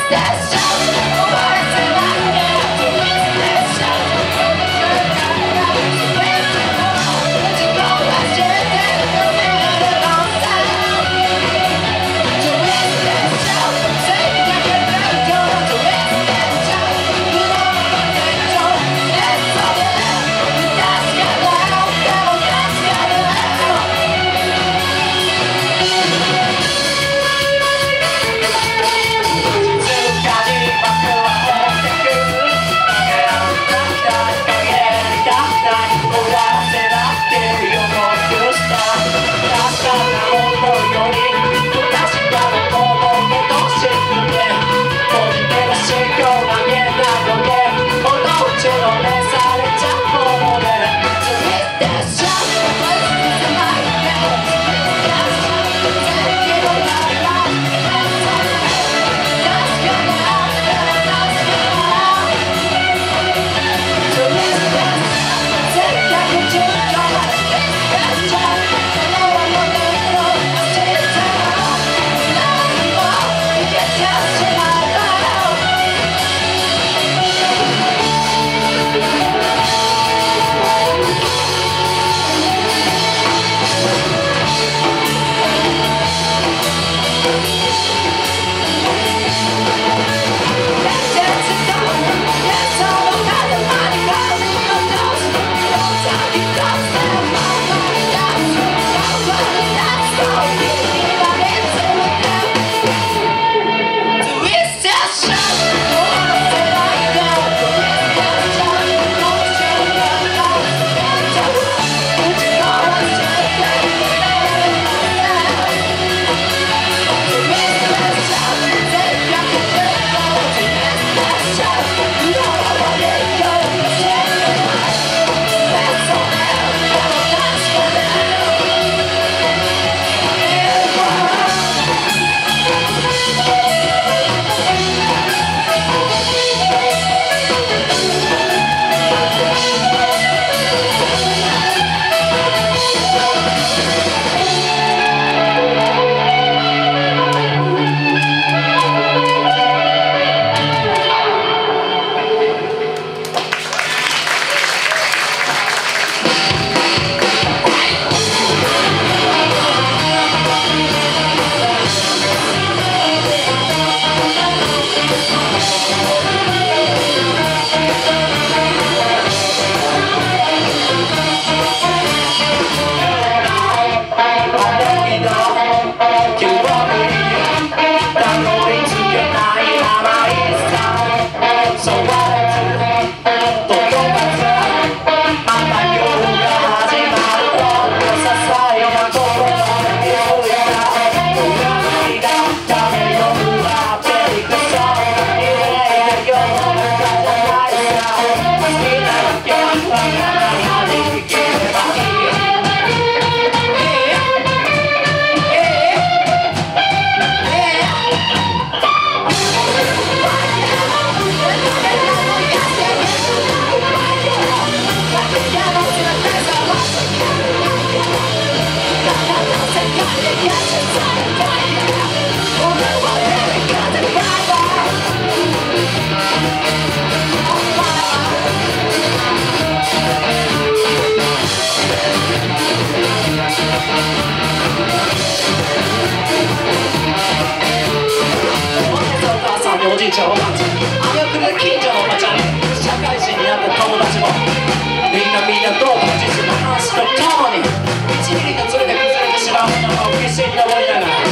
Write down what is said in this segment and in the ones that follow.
じいちゃんおばあちゃん、あやくる近所のおばちゃん、社会人になった友達もみんなどうも実の話とともに1ミリのズレで崩れてしまうのを必死に登りながら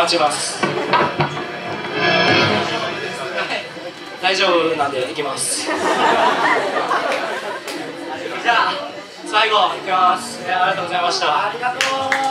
待ちます。大丈夫なんで行きます。じゃあ最後行きます。ありがとうございました。ありがとう。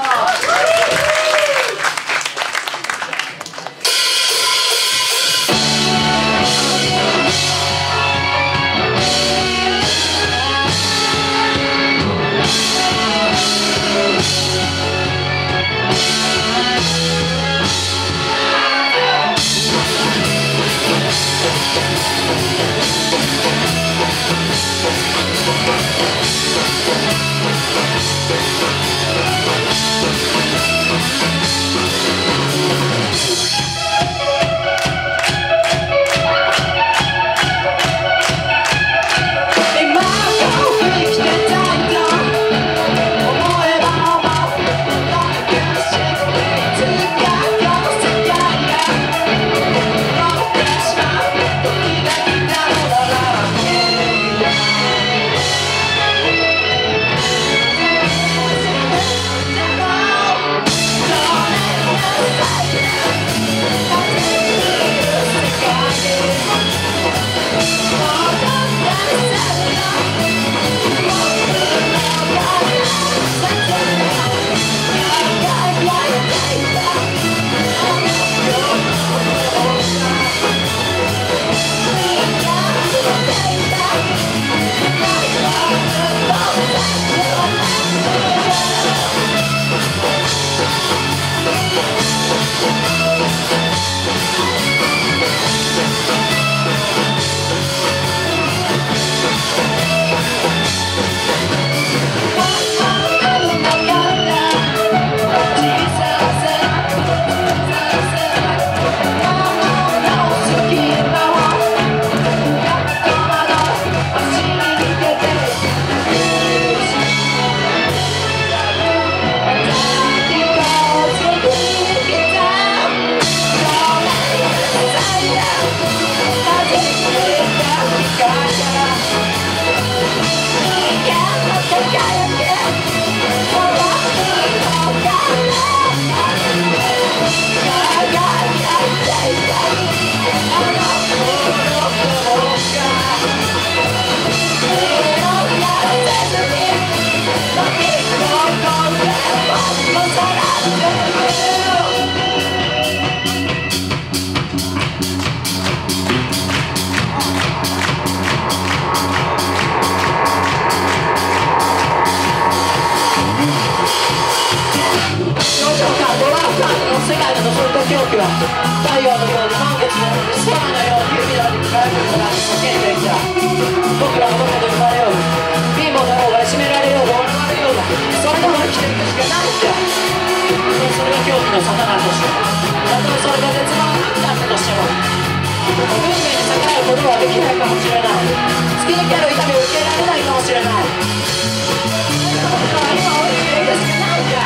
狂気は太陽のように満月のように空のように海のように輝くことが叫んでいた。僕らはどこで生まれようが貧乏だろうがいじめられようが笑われようがそれでも生きていくしかないんだ。それが狂気の沙汰なんとしても、たとえそれが絶望の秋だったとしても運命に逆らうことはできないかもしれない。突き抜ける痛みを受けられないかもしれない。僕らは今を生きていくしかないんだ。